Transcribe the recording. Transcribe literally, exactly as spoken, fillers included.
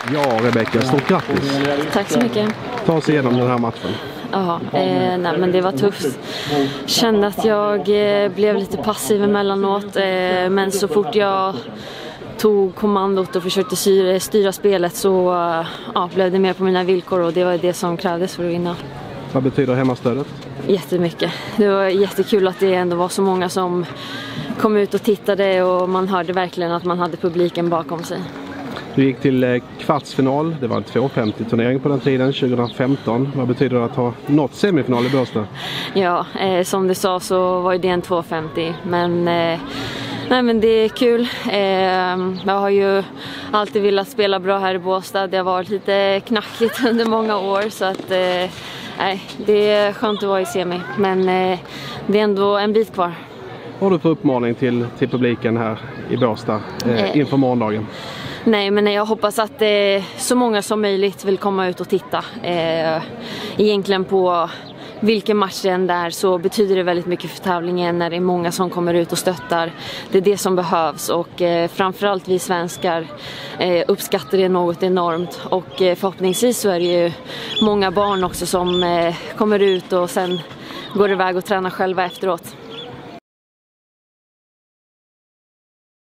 Ja, Rebecka, stort grattis. Tack så mycket. Ta oss igenom den här matchen. Ja, eh, nej, men det var tufft. Kände att jag eh, blev lite passiv emellanåt, eh, men så fort jag tog kommandot och försökte styra, styra spelet så eh, ja, blev det mer på mina villkor, och det var det som krävdes för att vinna. Vad betyder hemmastödet? Jättemycket. Det var jättekul att det ändå var så många som kom ut och tittade, och man hörde verkligen att man hade publiken bakom sig. Du gick till kvartsfinal, det var en två femtio turnering på den tiden, tjugo femton. Vad betyder det att ha nått semifinal i Båstad? Ja, eh, som du sa så var det en två femtio, men, eh, nej, men det är kul. Eh, jag har ju alltid velat spela bra här i Båstad. Det har varit lite knackigt under många år, så att, eh, nej, det är skönt att vara i semi, men eh, det är ändå en bit kvar. Vad har du för uppmaning till, till publiken här i Båstad eh, inför morgondagen? Nej, men jag hoppas att eh, så många som möjligt vill komma ut och titta. Eh, egentligen på vilken match det än är så betyder det väldigt mycket för tävlingen när det är många som kommer ut och stöttar. Det är det som behövs, och eh, framförallt vi svenskar eh, uppskattar det något enormt. Och eh, förhoppningsvis så är det ju många barn också som eh, kommer ut och sen går iväg och tränar själva efteråt.